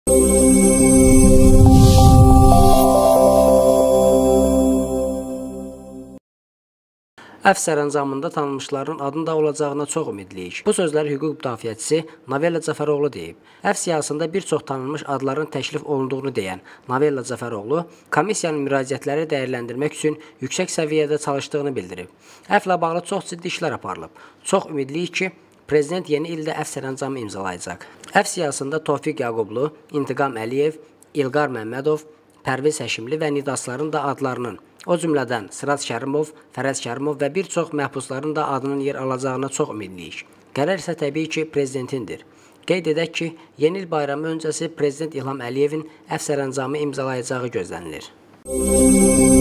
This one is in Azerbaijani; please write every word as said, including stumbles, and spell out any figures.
Əfv sərəncamında tanınmışların adında olacağına çox ümidliyik. Bu sözləri hüquq müdafiəçisi Novella Cəfəroğlu deyib. Əfv siyasında bir çox tanınmış adların təklif olunduğunu deyən Novella Cəfəroğlu, komissiyanın müraciətləri dəyərləndirmək üçün yüksək səviyyədə çalışdığını bildirib. Əfvlə bağlı çox ciddi işlər aparılıb. Çox ümidliyik ki, Prezident yeni ildə əfv sərəncamı imzalayacaq. Əfv siyasında Tofiq Yaqublu, İntiqam Əliyev, İlqar Məmmədov, Pərviz Həşimli və Nidasların da adlarının, o cümlədən Sırat Kərimov, Fərəz Kərimov və bir çox məhbusların da adının yer alacağına çox ümidliyik. Qərar isə təbii ki, Prezidentindir. Qeyd edək ki, yeni il bayramı öncəsi Prezident İlham Əliyevin əfv sərəncamı imzalayacağı gözlənilir.